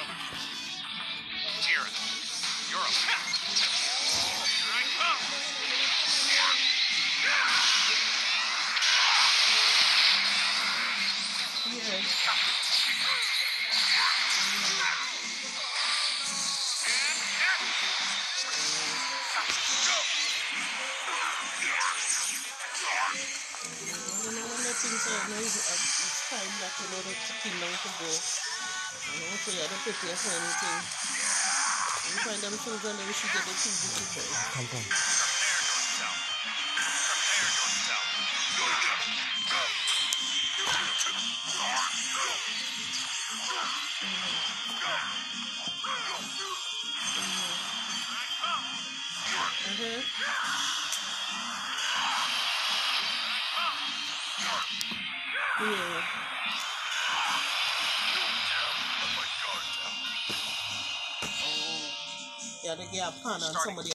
Jira, you're a pet. Here I come. It's time that the chicken down to go. So you don't prepare for anything. You find them things and then we should get the things you prepare. Come. Prepare yourself. Yeah, they get a pan and somebody